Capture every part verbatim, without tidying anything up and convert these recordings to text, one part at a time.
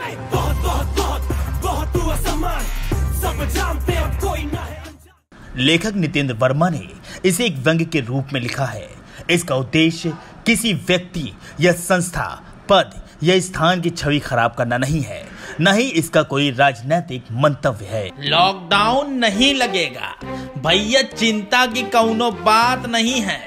बहुत बहुत बहुत बहुत हुआ सम्मान, सब जानते अब कोई ना है। लेखक नितेंद्र वर्मा ने इसे एक व्यंग्य के रूप में लिखा है। इसका उद्देश्य किसी व्यक्ति या संस्था, पद या स्थान की छवि खराब करना नहीं है, न ही इसका कोई राजनीतिक मंतव्य है। लॉकडाउन नहीं लगेगा भैया, चिंता की कौनो बात नहीं है।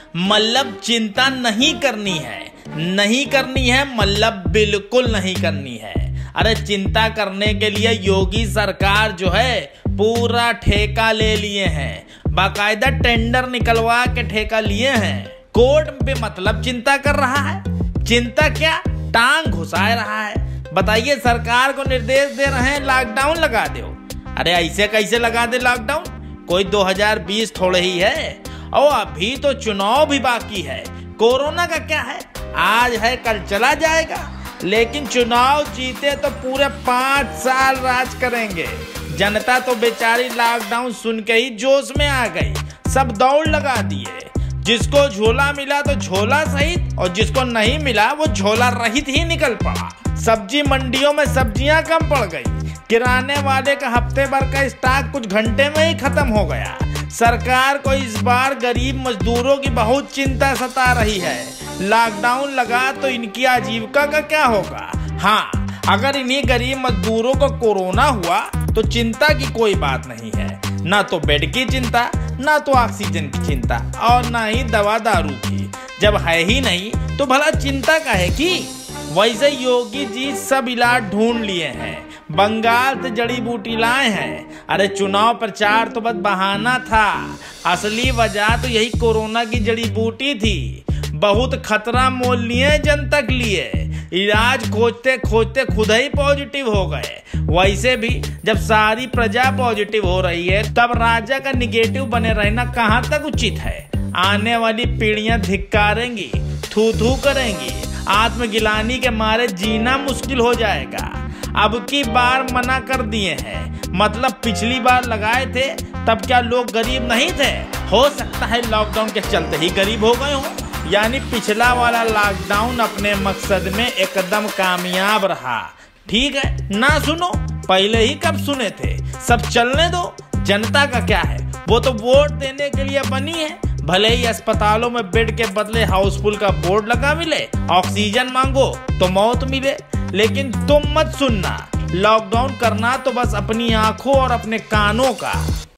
मतलब चिंता नहीं करनी है, नहीं करनी है मतलब बिल्कुल नहीं करनी है। अरे चिंता करने के लिए योगी सरकार जो है पूरा ठेका ले लिए हैं, बाकायदा टेंडर निकलवा के ठेका लिए हैं। कोर्ट पे मतलब चिंता कर रहा है। चिंता क्या, टांग घुसा रहा है। बताइए, सरकार को निर्देश दे रहे हैं लॉकडाउन लगा दो। अरे ऐसे कैसे लगा दे लॉकडाउन, कोई दो हज़ार बीस थोड़े ही है, और अभी तो चुनाव भी बाकी है। कोरोना का क्या है, आज है कल चला जाएगा, लेकिन चुनाव जीते तो पूरे पांच साल राज करेंगे। जनता तो बेचारी लॉकडाउन सुन के ही जोश में आ गई, सब दौड़ लगा दिए। जिसको झोला मिला तो झोला सहित, और जिसको नहीं मिला वो झोला रहित ही निकल पड़ा। सब्जी मंडियों में सब्जियां कम पड़ गई, किराने वाले का हफ्ते भर का स्टॉक कुछ घंटे में ही खत्म हो गया। सरकार को इस बार गरीब मजदूरों की बहुत चिंता सता रही है। लॉकडाउन लगा तो इनकी आजीविका का क्या होगा। हाँ, अगर इन्हीं गरीब मजदूरों को कोरोना हुआ तो चिंता की कोई बात नहीं है। ना तो बेड की चिंता, ना तो ऑक्सीजन की चिंता, और ना ही दवा दारू की। जब है ही नहीं तो भला चिंता का है कि। वैसे योगी जी सब इलाज ढूंढ लिए हैं, बंगाल से जड़ी बूटी लाए हैं। अरे चुनाव प्रचार तो बस बहाना था, असली वजह तो यही कोरोना की जड़ी बूटी थी। बहुत खतरा मोल लिए जनता के लिए, इलाज खोजते खोजते खुद ही पॉजिटिव हो गए। वैसे भी जब सारी प्रजा पॉजिटिव हो रही है तब राजा का निगेटिव बने रहना कहाँ तक उचित है। आने वाली पीढ़ियां धिक्कारेंगी, थू थू करेंगी, आत्मगिलानी के मारे जीना मुश्किल हो जाएगा। अब की बार मना कर दिए हैं, मतलब पिछली बार लगाए थे तब क्या लोग गरीब नहीं थे। हो सकता है लॉकडाउन के चलते ही गरीब हो गए हों। यानी पिछला वाला लॉकडाउन अपने मकसद में एकदम कामयाब रहा। ठीक है ना, सुनो, पहले ही कब सुने थे। सब चलने दो, जनता का क्या है, वो तो वोट देने के लिए बनी है। भले ही अस्पतालों में बेड के बदले हाउसफुल का बोर्ड लगा मिले, ऑक्सीजन मांगो तो मौत मिले, लेकिन तुम मत सुनना। लॉकडाउन करना तो बस अपनी आंखों और अपने कानों का।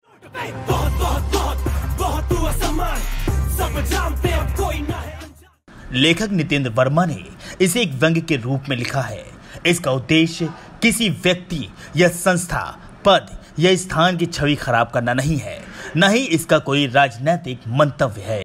बहुत बहुत बहुत बहुत हुआ सम्मान, सब जानते अब कोई ना है। लेखक नितेंद्र वर्मा ने इसे एक व्यंग्य के रूप में लिखा है। इसका उद्देश्य किसी व्यक्ति या संस्था, पद या स्थान की छवि खराब करना नहीं है, न ही इसका कोई राजनीतिक मंतव्य है।